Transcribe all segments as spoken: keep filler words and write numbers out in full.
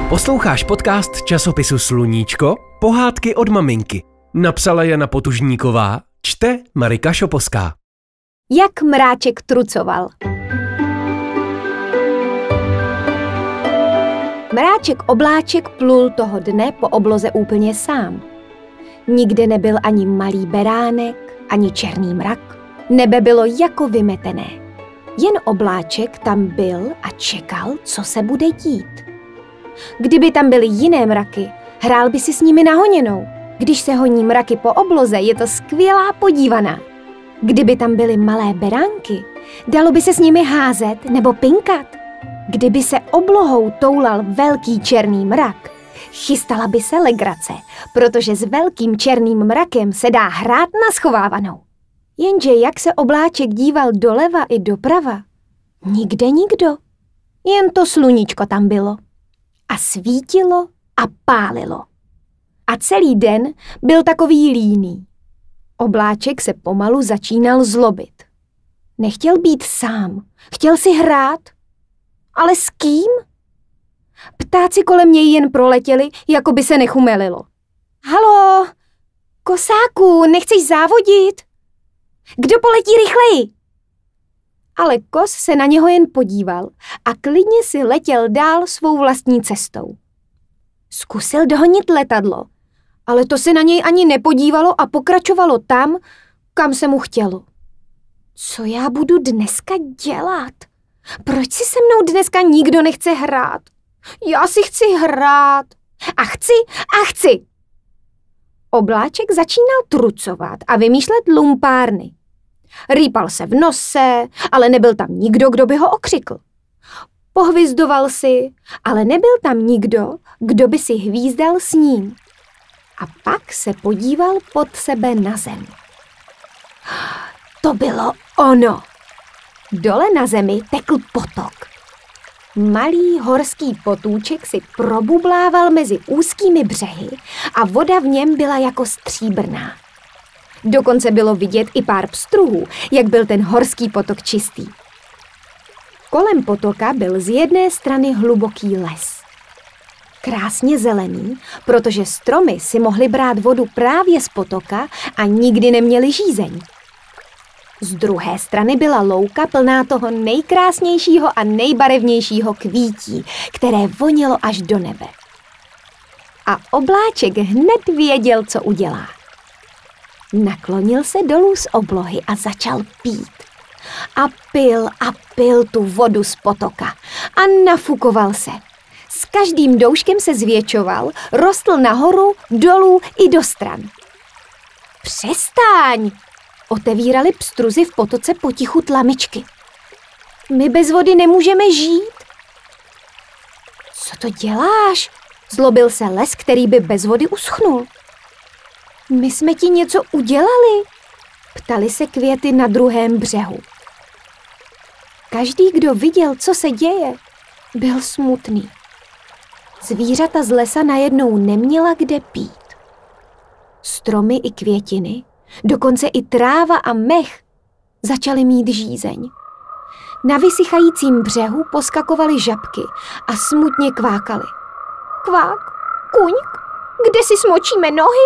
Posloucháš podcast časopisu Sluníčko? Pohádky od maminky. Napsala Jana Potužníková, čte Marika Šoposká. Jak mráček trucoval. Mráček Obláček plul toho dne po obloze úplně sám. Nikde nebyl ani malý beránek, ani černý mrak. Nebe bylo jako vymetené. Jen Obláček tam byl a čekal, co se bude dít. Kdyby tam byly jiné mraky, hrál by si s nimi na honěnou. Když se honí mraky po obloze, je to skvělá podívaná. Kdyby tam byly malé beránky, dalo by se s nimi házet nebo pinkat. Kdyby se oblohou toulal velký černý mrak, chystala by se legrace, protože s velkým černým mrakem se dá hrát na schovávanou. Jenže jak se Obláček díval doleva i doprava, nikde nikdo. Jen to sluníčko tam bylo. A svítilo a pálilo. A celý den byl takový líný. Obláček se pomalu začínal zlobit. Nechtěl být sám, chtěl si hrát. Ale s kým? Ptáci kolem něj jen proletěli, jako by se nechumelilo. Halo, kosáku, nechceš závodit? Kdo poletí rychleji? Ale kos se na něho jen podíval a klidně si letěl dál svou vlastní cestou. Zkusil dohonit letadlo, ale to se na něj ani nepodívalo a pokračovalo tam, kam se mu chtělo. Co já budu dneska dělat? Proč si se mnou dneska nikdo nechce hrát? Já si chci hrát. A chci, a chci. Obláček začínal trucovat a vymýšlet lumpárny. Rýpal se v nose, ale nebyl tam nikdo, kdo by ho okřikl. Pohvizdoval si, ale nebyl tam nikdo, kdo by si hvízdal s ním. A pak se podíval pod sebe na zem. To bylo ono. Dole na zemi tekl potok. Malý horský potůček si probublával mezi úzkými břehy a voda v něm byla jako stříbrná. Dokonce bylo vidět i pár pstruhů, jak byl ten horský potok čistý. Kolem potoka byl z jedné strany hluboký les. Krásně zelený, protože stromy si mohly brát vodu právě z potoka a nikdy neměly žízeň. Z druhé strany byla louka plná toho nejkrásnějšího a nejbarevnějšího kvítí, které vonilo až do nebe. A Obláček hned věděl, co udělá. Naklonil se dolů z oblohy a začal pít. A pil a pil tu vodu z potoka a nafukoval se. S každým douškem se zvětšoval, rostl nahoru, dolů i do stran. Přestaň! Otevírali pstruzy v potoce potichu tlamičky. My bez vody nemůžeme žít. Co to děláš? Zlobil se les, který by bez vody uschnul. My jsme ti něco udělali? Ptali se květy na druhém břehu. Každý, kdo viděl, co se děje, byl smutný. Zvířata z lesa najednou neměla kde pít. Stromy i květiny, dokonce i tráva a mech začaly mít žízeň. Na vysychajícím břehu poskakovaly žabky a smutně kvákaly. Kvák, kuňk, kde si smočíme nohy?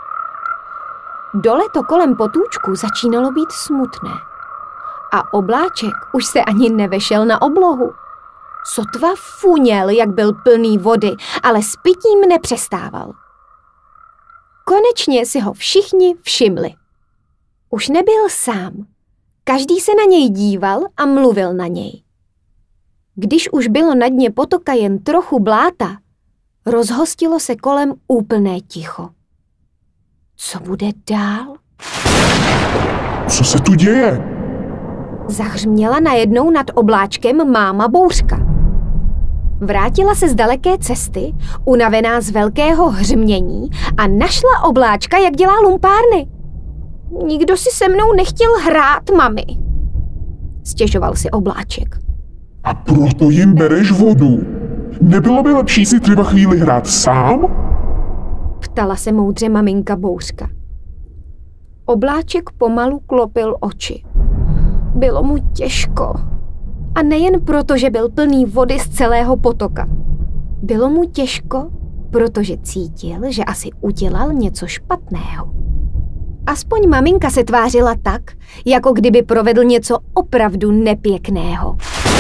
Dole to kolem potůčku začínalo být smutné. A Obláček už se ani nevešel na oblohu. Sotva funěl, jak byl plný vody, ale s pitím nepřestával. Konečně si ho všichni všimli. Už nebyl sám. Každý se na něj díval a mluvil na něj. Když už bylo na dně potoka jen trochu bláta, rozhostilo se kolem úplné ticho. Co bude dál? Co se tu děje? Zahřměla najednou nad Obláčkem máma Bouřka. Vrátila se z daleké cesty, unavená z velkého hřmění a našla Obláčka, jak dělá lumpárny. Nikdo si se mnou nechtěl hrát, mami, stěžoval si Obláček. A proto jim bereš vodu. Nebylo by lepší si třeba chvíli hrát sám? Ptala se moudře maminka Bouřka. Obláček pomalu klopil oči. Bylo mu těžko. A nejen proto, že byl plný vody z celého potoka. Bylo mu těžko, protože cítil, že asi udělal něco špatného. Aspoň maminka se tvářila tak, jako kdyby provedl něco opravdu nepěkného.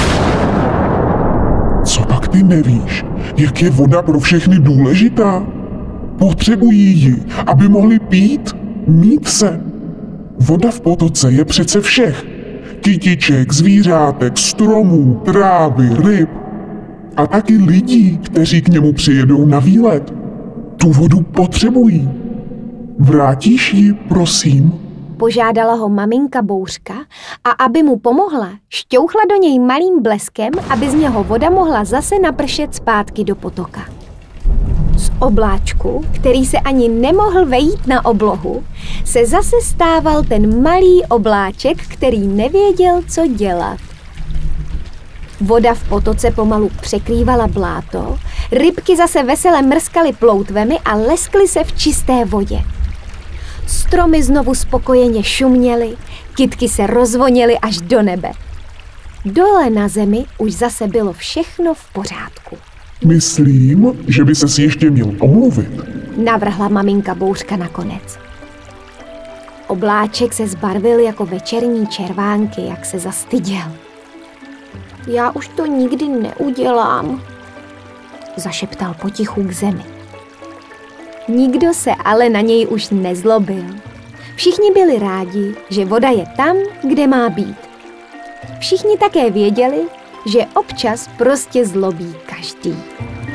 Co pak ty nevíš? Jak je voda pro všechny důležitá? Potřebují ji, aby mohli pít, mít se. Voda v potoce je přece všech. Kytiček, zvířátek, stromů, trávy, ryb. A taky lidí, kteří k němu přijedou na výlet. Tu vodu potřebují. Vrátíš ji, prosím? Požádala ho maminka Bouřka a aby mu pomohla, šťouchla do něj malým bleskem, aby z něho voda mohla zase napršet zpátky do potoka. Z obláčku, který se ani nemohl vejít na oblohu, se zase stával ten malý obláček, který nevěděl, co dělat. Voda v potoce pomalu překrývala bláto, rybky zase vesele mrskaly ploutvemi a leskly se v čisté vodě. Stromy znovu spokojeně šuměly, kytky se rozvoněly až do nebe. Dole na zemi už zase bylo všechno v pořádku. Myslím, že by ses ještě měl omluvit, navrhla maminka Bouřka nakonec. Obláček se zbarvil jako večerní červánky, jak se zastyděl. Já už to nikdy neudělám, zašeptal potichu k zemi. Nikdo se ale na něj už nezlobil. Všichni byli rádi, že voda je tam, kde má být. Všichni také věděli, že občas prostě zlobí každý.